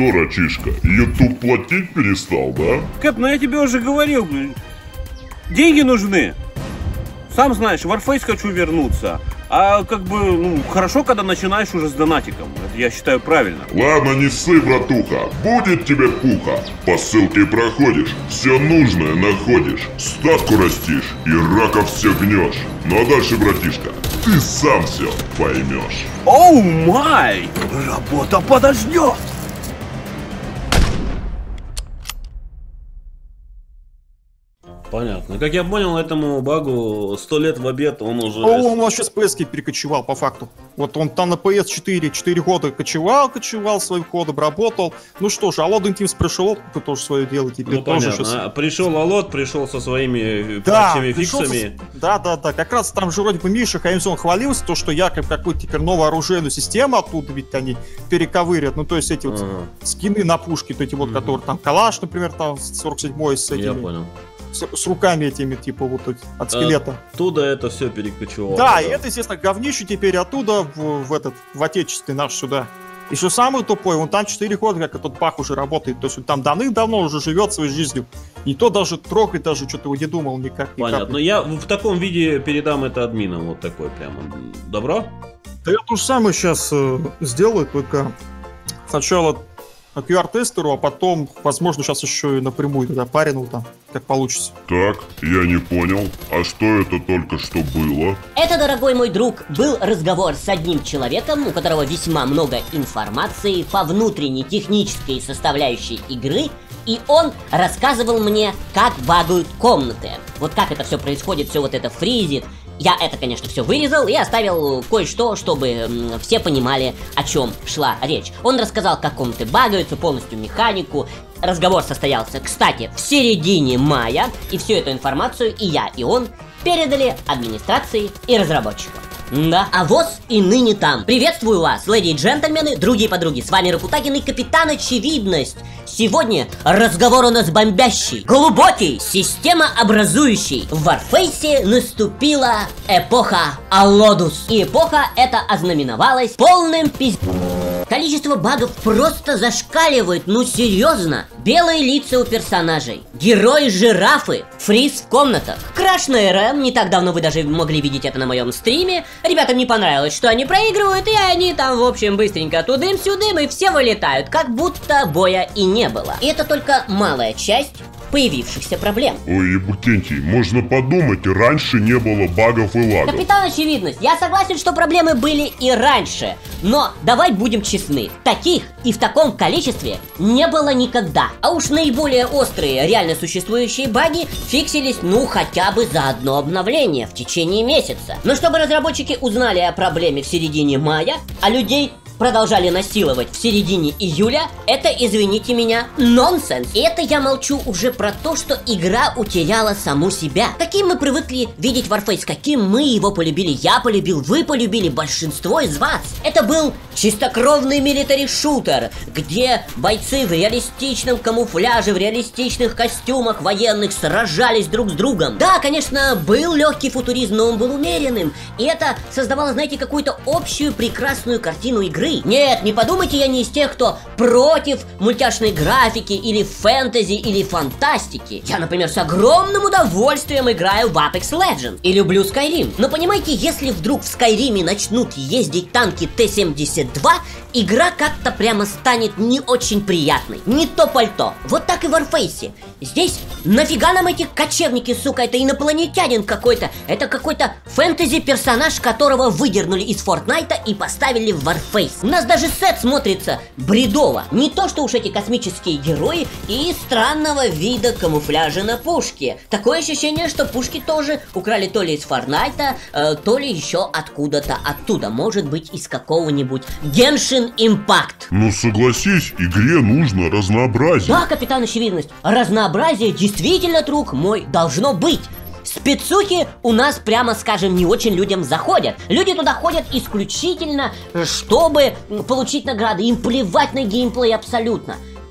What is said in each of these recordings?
что, Рачишка, YouTube платить перестал, да? Кэп, ну я тебе уже говорил, деньги нужны. Сам знаешь, в Warface хочу вернуться. А как бы, ну, хорошо, когда начинаешь уже с донатиком. Это я считаю правильно. Ладно, не ссы, братуха. Будет тебе пуха. По ссылке проходишь, все нужное находишь. Статку растишь и раков всех гнешь. Ну а дальше, братишка, ты сам все поймешь. Оу май! Работа подождет! Понятно. Как я понял, этому багу 100 лет в обед, он уже... Он вообще с PS перекочевал, по факту. Вот он там на PS4 4 года кочевал своим ходом, работал. Ну что ж, Алод Интимс пришел, тоже свое дело теперь. Ну тоже понятно. сейчас... Пришел Алод, пришел со своими патчами, фиксами. Да. Как раз там же вроде бы Миша Хаимсон хвалился, то, что якобы какую-то теперь новую оружейную систему оттуда ведь они перековырят. Ну то есть эти вот скины на пушки, вот эти вот, которые там Калаш, например, там 47-й с этими... Я понял. С руками этими, типа, вот от скелета. Оттуда это все перекочевало. Да, и это, естественно, говнище теперь оттуда в отечественный наш сюда. И что самое тупое, он там 4 года, как этот Пах уже работает. То есть он там давным-давно уже живет своей жизнью. Никто даже трогать даже что-то его не думал никак. Понятно. Но я в таком виде передам это админам. Вот такой прямо. Добро? Да я то же самое сейчас сделаю, только сначала QR-тестеру, а потом, возможно, сейчас еще и напрямую туда парину там, как получится. Так, я не понял. А что это только что было? Это, дорогой мой друг, был разговор с одним человеком, у которого весьма много информации по внутренней технической составляющей игры, и он рассказывал мне, как багают комнаты. Вот как это все происходит, все вот это фризит. Я это, конечно, все вырезал и оставил кое-что, чтобы все понимали, о чем шла речь. Он рассказал, как комнаты багаются, полностью механику. Разговор состоялся, кстати, в середине мая, и всю эту информацию и я, и он передали администрации и разработчикам. Да, а ВОЗ и ныне там. Приветствую вас, леди и джентльмены, другие подруги. С вами Рапутагин и Капитан Очевидность. Сегодня разговор у нас бомбящий, глубокий, системообразующий. В Warface наступила эпоха Алодус. И эпоха эта ознаменовалась полным Количество багов просто зашкаливает, ну серьезно. Белые лица у персонажей, герои-жирафы, фриз в комнатах, краш на РМ, не так давно вы даже могли видеть это на моем стриме. Ребятам не понравилось, что они проигрывают, и они там, в общем, быстренько тудым-сюдым, и все вылетают, как будто боя и не было. И это только малая часть появившихся проблем. Ой, Ебутентий, можно подумать, раньше не было багов и лагов. Капитан Очевидность, я согласен, что проблемы были и раньше. Но давай будем честны, таких и в таком количестве не было никогда. А уж наиболее острые, реально существующие баги фиксились, ну, хотя бы за одно обновление в течение месяца. Но чтобы разработчики узнали о проблеме в середине мая, а людей продолжали насиловать в середине июля, это, извините меня, нонсенс. И это я молчу уже про то, что игра утеряла саму себя. Каким мы привыкли видеть Warface, каким мы его полюбили, я полюбил, вы полюбили, большинство из вас. Это был чистокровный милитари-шутер, где бойцы в реалистичном камуфляже, в реалистичных костюмах военных сражались друг с другом. Да, конечно, был легкий футуризм, но он был умеренным. И это создавало, знаете, какую-то общую прекрасную картину игры. Нет, не подумайте, я не из тех, кто против мультяшной графики или фэнтези или фантастики. Я, например, с огромным удовольствием играю в Apex Legends и люблю Skyrim. Но понимаете, если вдруг в Skyrim начнут ездить танки Т-72, игра как-то прямо станет не очень приятной. Не то пальто. Вот так и в Warface. Здесь нафига нам эти кочевники, сука, это инопланетянин какой-то. Это какой-то фэнтези-персонаж, которого выдернули из Фортнайта и поставили в Warface. У нас даже сет смотрится бредово. Не то, что уж эти космические герои и странного вида камуфляжа на пушке. Такое ощущение, что пушки тоже украли то ли из Фортнайта, то ли еще откуда-то оттуда. Может быть, из какого-нибудь Genshin Impact. Ну согласись, игре нужно разнообразие. Да, Капитан Очевидность, разнообразие действительно, друг мой, должно быть. Спецухи у нас, прямо скажем, не очень людям заходят. Люди туда ходят исключительно, чтобы получить награды. Им плевать на геймплей абсолютно.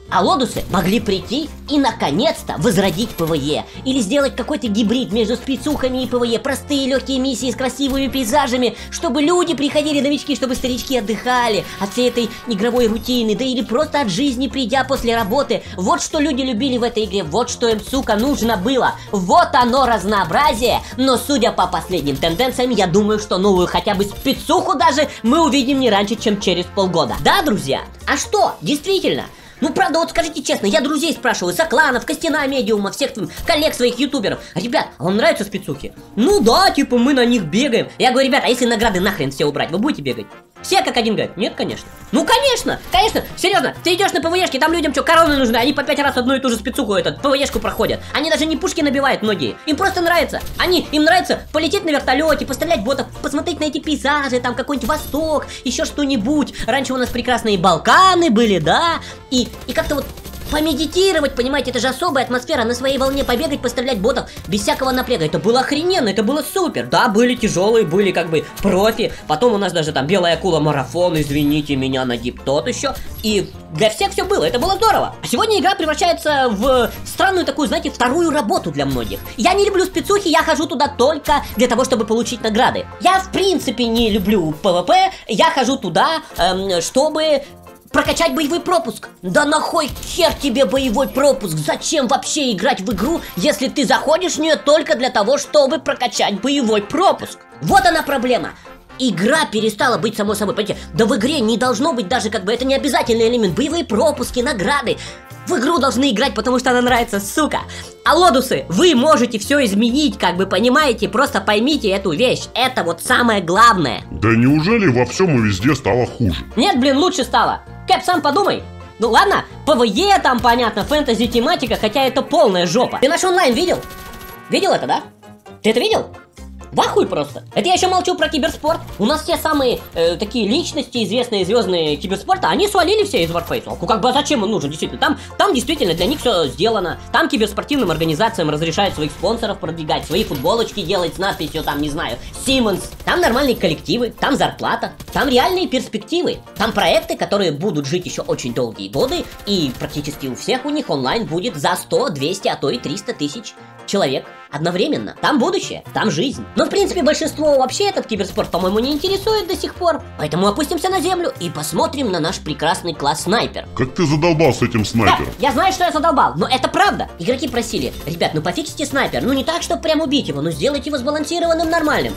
А лодусы могли прийти и наконец-то возродить ПВЕ. Или сделать какой-то гибрид между спецухами и ПВЕ. Простые легкие миссии с красивыми пейзажами, чтобы люди приходили, новички, чтобы старички отдыхали от всей этой игровой рутины, да или просто от жизни, придя после работы. Вот что люди любили в этой игре, вот что им, сука, нужно было. Вот оно разнообразие. Но судя по последним тенденциям, я думаю, что новую хотя бы спецуху даже мы увидим не раньше, чем через полгода. Да, друзья? А что? Действительно. Ну, правда, вот скажите честно, я друзей спрашиваю, Сокланов, Костяна, Медиума, всех коллег своих ютуберов. Ребят, а вам нравятся спецухи? Ну да, типа мы на них бегаем. Я говорю, ребят, а если награды нахрен все убрать, вы будете бегать? Все как один говорят, нет, конечно. Ну, конечно, серьезно, ты идешь на ПВЕшки, там людям что, короны нужны, они по 5 раз одну и ту же спецуху ПВЕшку проходят. Они даже не пушки набивают многие, им просто нравится. Им нравится полететь на вертолете, пострелять ботов, посмотреть на эти пейзажи, там какой-нибудь Восток, еще что-нибудь. Раньше у нас прекрасные Балканы были, да, и как-то вот помедитировать, понимаете, это же особая атмосфера, на своей волне побегать, пострелять ботов без всякого напряга. Это было охрененно, это было супер. Да, были тяжелые, были как бы профи. Потом у нас даже там Белая акула марафон, извините меня, на дип тот еще. И для всех все было, это было здорово. А сегодня игра превращается в странную такую, знаете, вторую работу для многих. Я не люблю спецухи, я хожу туда только для того, чтобы получить награды. Я в принципе не люблю ПВП, я хожу туда, чтобы прокачать боевой пропуск. Да нахуй хер тебе боевой пропуск? Зачем вообще играть в игру, если ты заходишь в нее только для того, чтобы прокачать боевой пропуск? Вот она проблема. Игра перестала быть самой собой. Понимаете, да в игре не должно быть даже как бы, это не обязательный элемент. Боевые пропуски, награды. В игру должны играть, потому что она нравится, сука. А лодусы, вы можете все изменить, как бы, понимаете? Просто поймите эту вещь. Это вот самое главное. Да неужели во всем и везде стало хуже? Нет, блин, лучше стало. Кэп, сам подумай. Ну ладно, ПВЕ там, понятно, фэнтези тематика, хотя это полная жопа. Ты наш онлайн видел? Видел это, да? Ты это видел? В ахуй просто. Это я еще молчу про киберспорт. У нас все самые такие личности, известные звездные киберспорта, они свалили все из Warface. Ну как бы, а зачем он нужен, действительно? Там действительно для них все сделано. Там киберспортивным организациям разрешают своих спонсоров продвигать, свои футболочки делать с надписью, там, не знаю, Siemens. Там нормальные коллективы, там зарплата, там реальные перспективы. Там проекты, которые будут жить еще очень долгие годы, и практически у всех у них онлайн будет за 100, 200, а то и 300 тысяч человек одновременно. Там будущее, там жизнь. Но в принципе большинство вообще этот киберспорт, по-моему, не интересует до сих пор. Поэтому опустимся на землю и посмотрим на наш прекрасный класс снайпер. Как ты задолбал с этим снайпером? Да, я знаю, что я задолбал, но это правда. Игроки просили, ребят, ну пофиксите снайпер. Ну не так, чтобы прям убить его, но сделайте его сбалансированным, нормальным.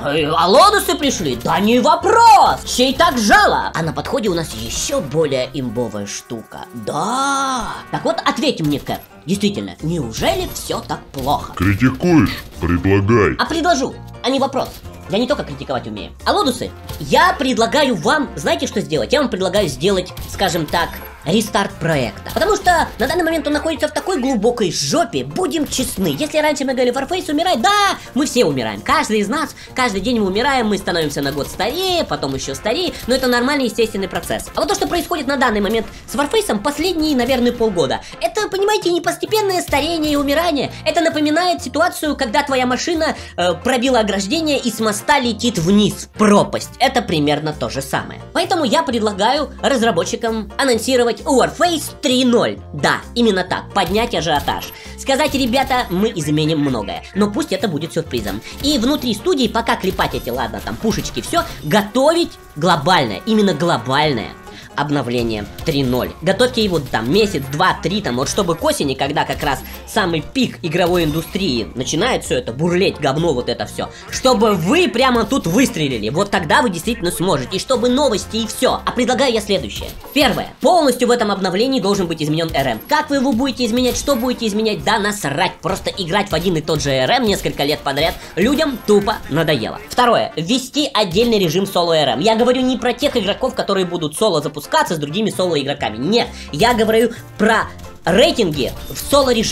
А лодусы пришли? Да не вопрос! Чей так жало? А на подходе у нас еще более имбовая штука. Да! Так вот, ответь мне, Кэп. Действительно, неужели все так плохо? Критикуешь? Предлагай. А предложу, а не вопрос. Я не только критиковать умею. А лодусы, я предлагаю вам, знаете, что сделать? Я вам предлагаю сделать, скажем так, рестарт проекта. Потому что на данный момент он находится в такой глубокой жопе, будем честны. Если раньше мы говорили, Warface умирает, да, мы все умираем. Каждый из нас, каждый день мы умираем, мы становимся на год старее, потом еще старее, но это нормальный естественный процесс. А вот то, что происходит на данный момент с Warface последние, наверное, полгода, это, понимаете, не постепенное старение и умирание. Это напоминает ситуацию, когда твоя машина пробила ограждение и с моста летит вниз в пропасть. Это примерно то же самое. Поэтому я предлагаю разработчикам анонсировать Warface 3.0. Да, именно так, поднять ажиотаж. Сказать, ребята, мы изменим многое, но пусть это будет сюрпризом. И внутри студии, пока клепать эти, ладно, там пушечки, все, готовить глобальное, именно глобальное обновление 3.0. Готовьте его там месяц, 2-3, там, вот чтобы к осени, когда как раз самый пик игровой индустрии начинает все это бурлеть, говно вот это все, чтобы вы прямо тут выстрелили, вот тогда вы действительно сможете, и чтобы новости и все. А предлагаю я следующее. Первое. Полностью в этом обновлении должен быть изменен РМ. Как вы его будете изменять, что будете изменять, да насрать, просто играть в один и тот же РМ несколько лет подряд людям тупо надоело. Второе. Ввести отдельный режим соло РМ. Я говорю не про тех игроков, которые будут соло запускать с другими соло-игроками. Нет, я говорю про рейтинги в соло-режиме.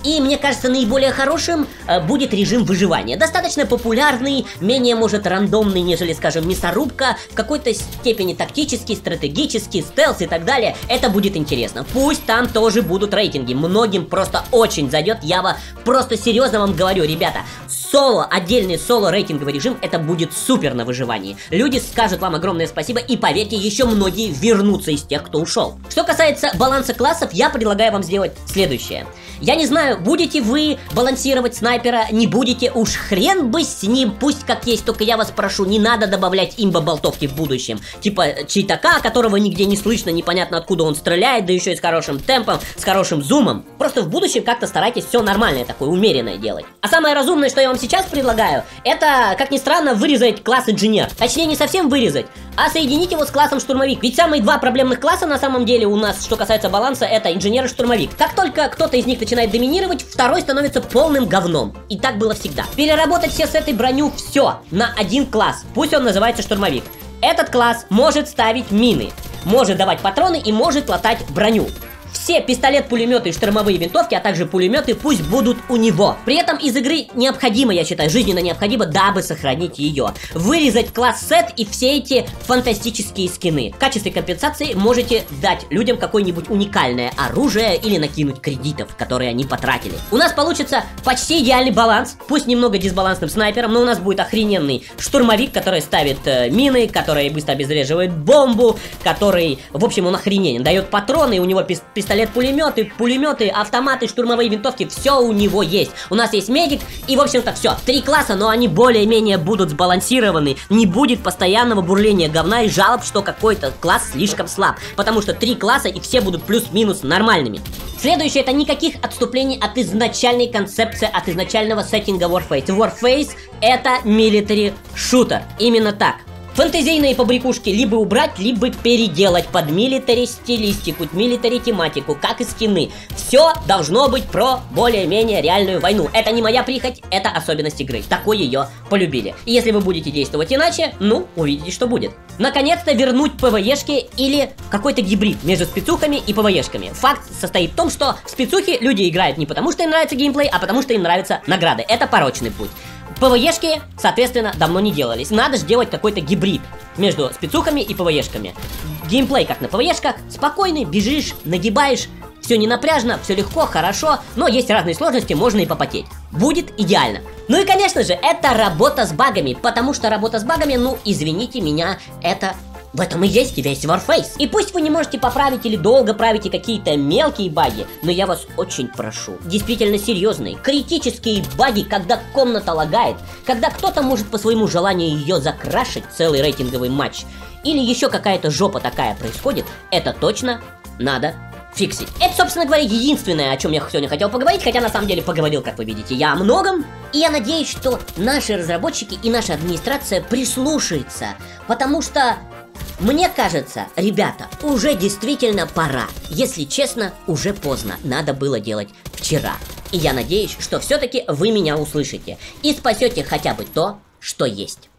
И мне кажется, наиболее хорошим будет режим выживания. Достаточно популярный, менее, может, рандомный, нежели, скажем, мясорубка, в какой-то степени тактический, стратегический, стелс и так далее. Это будет интересно. Пусть там тоже будут рейтинги. Многим просто очень зайдет. Я просто серьезно вам говорю, ребята, соло, отдельный соло рейтинговый режим, это будет супер на выживании. Люди скажут вам огромное спасибо, и поверьте, еще многие вернутся из тех, кто ушел. Что касается баланса классов, я предлагаю вам сделать следующее. Я не знаю, будете вы балансировать снайпера, не будете, уж хрен бы с ним, пусть как есть, только я вас прошу, не надо добавлять имба-болтовки в будущем. Типа читака, которого нигде не слышно, непонятно откуда он стреляет, да еще и с хорошим темпом, с хорошим зумом. Просто в будущем как-то старайтесь все нормальное такое, умеренное делать. А самое разумное, что я вам сейчас предлагаю, это, как ни странно, вырезать класс инженер. Точнее, не совсем вырезать, а соединить его с классом штурмовик. Ведь самые два проблемных класса на самом деле у нас, что касается баланса, это инженер и штурмовик. Как только кто-то из них начинает доминировать, второй становится полным говном. И так было всегда. Переработать все с этой броню все на один класс. Пусть он называется штурмовик. Этот класс может ставить мины, может давать патроны и может латать броню. Все пистолет-пулеметы и штурмовые винтовки, а также пулеметы пусть будут у него. При этом из игры необходимо, я считаю, жизненно необходимо, дабы сохранить ее. Вырезать класс сет и все эти фантастические скины. В качестве компенсации можете дать людям какое-нибудь уникальное оружие или накинуть кредитов, которые они потратили. У нас получится почти идеальный баланс, пусть немного дисбалансным снайпером, но у нас будет охрененный штурмовик, который ставит мины, который быстро обезвреживает бомбу, который, в общем, он охрененен, дает патроны, и у него пистолет-пулеметы, пулеметы, автоматы, штурмовые винтовки, все у него есть. У нас есть медик, и, в общем-то, все. 3 класса, но они более-менее будут сбалансированы. Не будет постоянного бурления говна и жалоб, что какой-то класс слишком слаб. Потому что 3 класса, и все будут плюс-минус нормальными. Следующее, это никаких отступлений от изначальной концепции, от изначального сеттинга Warface. Warface это military shooter. Именно так. Фэнтезийные побрякушки либо убрать, либо переделать под милитари стилистику, милитари тематику, как и скины. Все должно быть про более-менее реальную войну. Это не моя прихоть, это особенность игры. Такой ее полюбили. И если вы будете действовать иначе, ну, увидите, что будет. Наконец-то вернуть ПВЕшки или какой-то гибрид между спецухами и ПВЕшками. Факт состоит в том, что в спецухи люди играют не потому, что им нравится геймплей, а потому, что им нравятся награды. Это порочный путь. ПВЕшки, соответственно, давно не делались. Надо же делать какой-то гибрид между спецухами и ПВЕшками. Геймплей, как на ПВЕшках, спокойный, бежишь, нагибаешь, все не напряжно, все легко, хорошо, но есть разные сложности, можно и попотеть. Будет идеально. Ну и, конечно же, это работа с багами, потому что работа с багами, ну, извините меня, это... В этом и есть весь Warface. И пусть вы не можете поправить или долго правите какие-то мелкие баги, но я вас очень прошу, действительно серьезные, критические баги, когда комната лагает, когда кто-то может по своему желанию ее закрашить, целый рейтинговый матч, или еще какая-то жопа такая происходит, это точно надо фиксить. Это, собственно говоря, единственное, о чем я сегодня хотел поговорить, хотя на самом деле поговорил, как вы видите, я о многом. И я надеюсь, что наши разработчики и наша администрация прислушаются, потому что... Мне кажется, ребята, уже действительно пора. Если честно, уже поздно. Надо было делать вчера. И я надеюсь, что все-таки вы меня услышите и спасете хотя бы то, что есть.